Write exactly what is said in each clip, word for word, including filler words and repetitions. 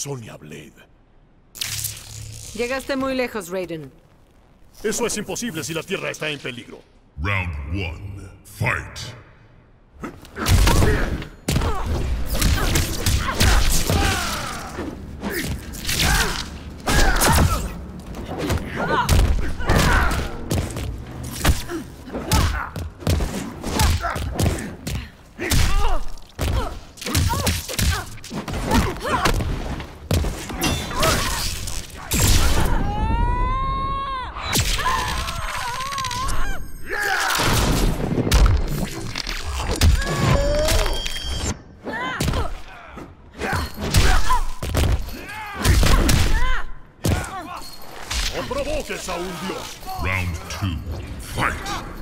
Sonya Blade. Llegaste muy lejos, Raiden. Eso es imposible si la Tierra está en peligro. Round one, fight! ¡No provoques a un dios! Round two, fight!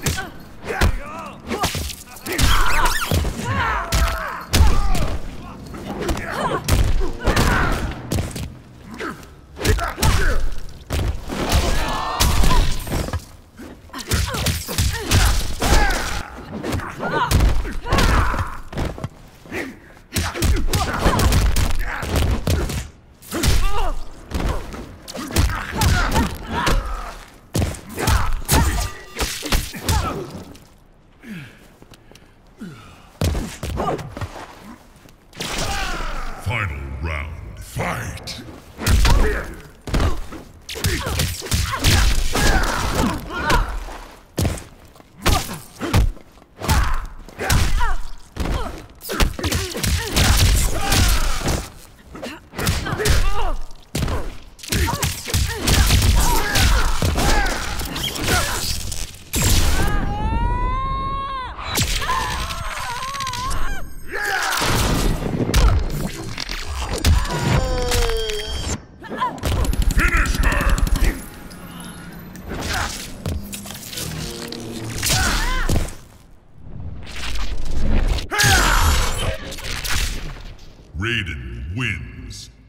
Final round, fight! Raiden wins.